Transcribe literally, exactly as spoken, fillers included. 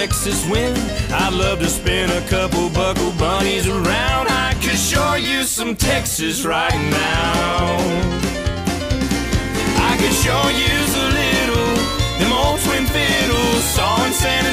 Texas wind. I'd love to spin a couple buckle bunnies around. I could sure use some Texas right now. I could sure use a little them old twin fiddles, saw in San